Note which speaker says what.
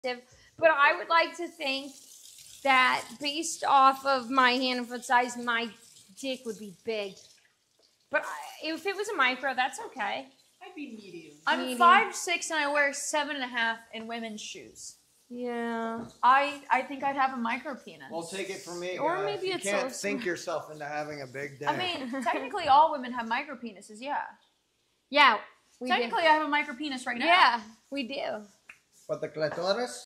Speaker 1: But I would like to think that based off of my hand and foot size, my dick would be big. But if it was a micro, that's okay.
Speaker 2: I'd be medium.
Speaker 3: I'm 5'6" and I wear 7.5 in women's shoes.
Speaker 1: Yeah.
Speaker 3: I think I'd have a micro penis.
Speaker 4: Well, take it from me,
Speaker 1: Or
Speaker 4: guys.
Speaker 1: maybe
Speaker 4: you
Speaker 1: it's
Speaker 4: can't
Speaker 1: also-
Speaker 4: think yourself into having a big dick.
Speaker 3: I mean, technically all women have micro penises, yeah.
Speaker 1: Yeah.
Speaker 3: Technically I have a micro penis right now.
Speaker 1: Yeah, we do.
Speaker 4: But the clitoris?